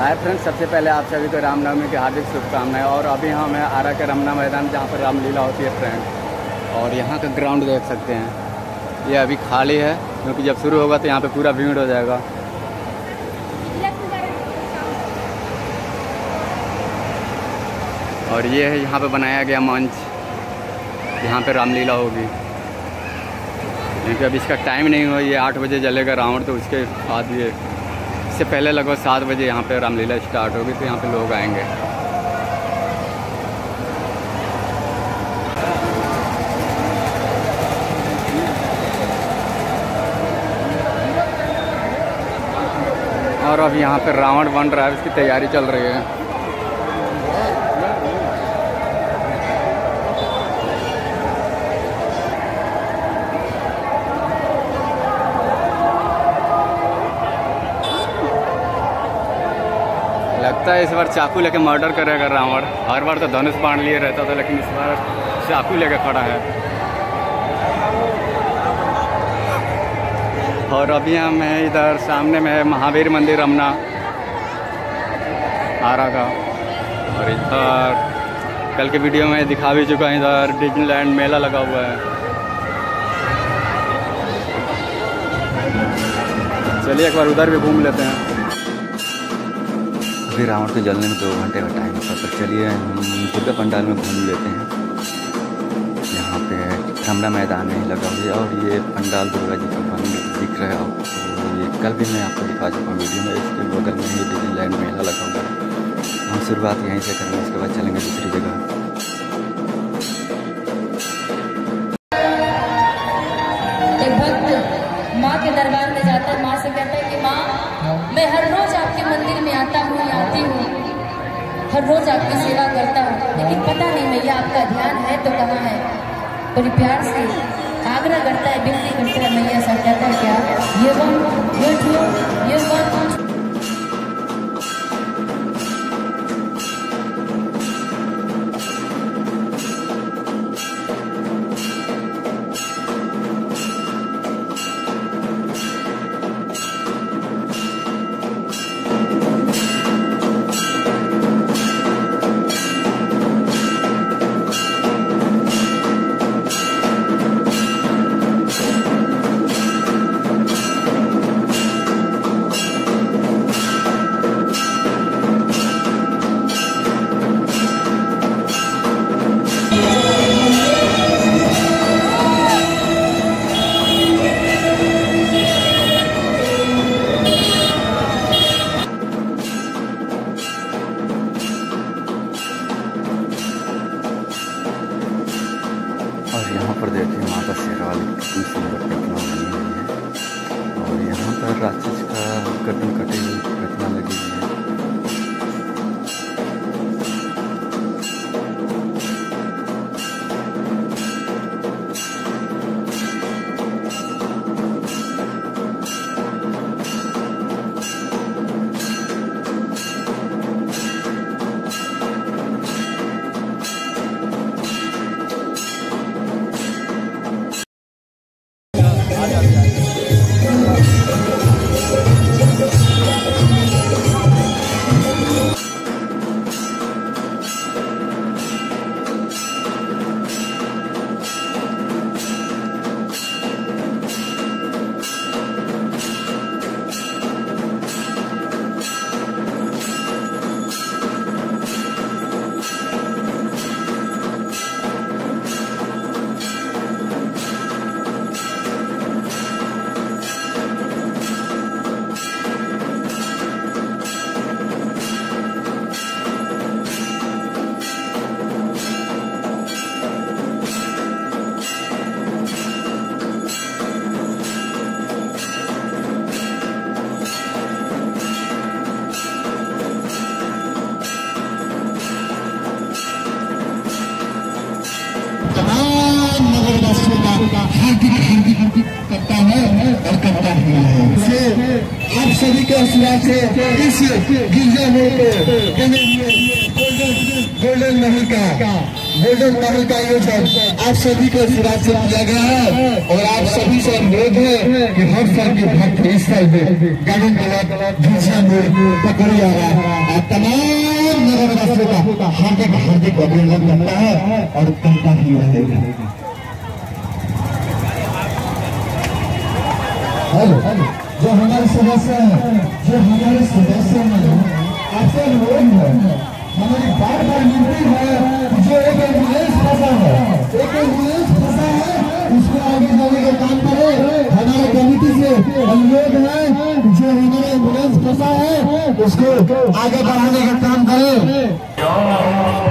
Hi friends, सबसे पहले आप सभी को रामनवमी की हार्दिक शुभकामनाएं। और अभी हम हैं आरा के रमना मैदान, जहाँ पर रामलीला होती है फ्रेंड। और यहाँ का ग्राउंड देख सकते हैं, ये अभी खाली है क्योंकि जब शुरू होगा तो यहाँ पे पूरा भीड़ हो जाएगा। और ये है यहाँ पे बनाया गया मंच, यहाँ पे रामलीला होगी। क्योंकि अभी इसका टाइम नहीं हुआ, ये 8 बजे जलेगा रावण, तो उसके बाद ये इससे पहले लगभग 7 बजे यहाँ पे रामलीला स्टार्ट होगी, तो यहाँ पे लोग आएंगे। और अब यहाँ पे रावण बन रहा है, उसकी तैयारी चल रही है। लगता है इस बार चाकू लेके मर्डर करेगा रावण। हर बार तो धनुष बाण लिए रहता था, लेकिन इस बार चाकू लेके खड़ा है। और अभी हम हैं इधर सामने में है महावीर मंदिर रमना आरा का। और इधर कल के वीडियो में दिखा भी चुका है, इधर डिज्नीलैंड मेला लगा हुआ है। चलिए एक बार उधर भी घूम लेते हैं। अभी रावण को जलने में 2 घंटे का टाइम होता, तो चलिए हम दुर्गा पंडाल में घूम लेते हैं। यहाँ पे रमना मैदान में ही लगा हुआ है और ये पंडाल दुर्गा जी का बन दिख रहा है आपको। तो ये कल भी मैं आपको दिखा चुका हूँ वीडियो में। इसके बगल में ही डिज्नीलैंड मेला लगा हुआ है। हम शुरुआत यहीं से करेंगे, उसके बाद चलेंगे दूसरी जगह। एक भक्त माँ के दरबार में जाता है, माँ से कहता है कि माँ, मैं हर रोज आपके मंदिर में आता हूँ, आती हूँ, हर रोज आपकी सेवा करता हूँ, लेकिन पता नहीं मैया आपका ध्यान है तो कहाँ है। बड़ी प्यार से आग्रह करता है, विनती करता है। मैया सब कहता है क्या ये वन ये वन। और यहाँ पर देखिए माता शेरावाली की कितनी सुंदर प्रतिमा बनी हुई है। और यहाँ पर राक्षस का गर्दन कटी हुई प्रतिमा लगी हुई है। हार्दिक करता है और करता ही है। आप सभी के आशीर्वाद से इस गिरजा में गोल्डन महल का गोल्डन महल का आयोजन आप सभी के आशीर्वाद से किया गया है और आप सभी से अनुरोध है कि हर साल के भक्त स्थल में गार्डन क्लब झुंझुनू मोड़ पकड़िया आप तमाम नगरवासियों का हार्दिक हार्दिक अभिनंदन करता है और करता ही रहेगा। जो हमारे सदस्य हैं, आपसे अनुरोध है, हमारी बार बार विनती है, जो एक एम्बुलेंस फंसा है उसको आगे जाने का काम करे। हमारे कमेटी से अनुरोध है, जो हमारा एम्बुलेंस फंसा है उसको आगे बढ़ाने का काम करे।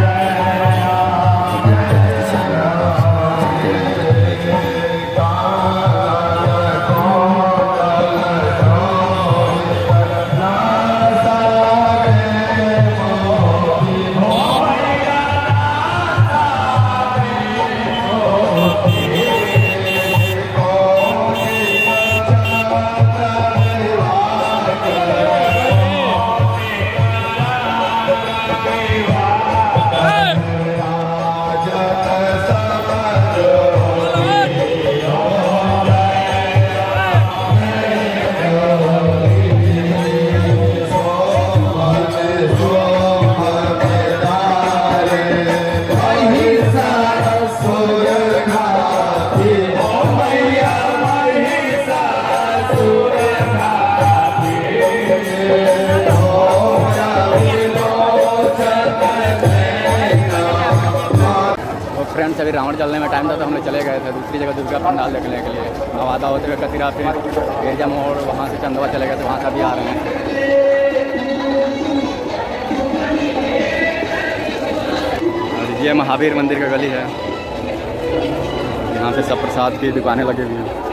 फ्रेंड्स अभी रावण चलने में टाइम था तो हम लोग चले गए थे दूसरी जगह दुर्गा पंडाल देखने के लिए। अब आधा होते हुए कतिरा फिर एरिया मोड़ वहाँ से चंदवा चले गए थे, वहाँ से भी आ रहे हैं। और ये महावीर मंदिर का गली है, यहाँ पे सब प्रसाद की दुकानें लगी हुई हैं।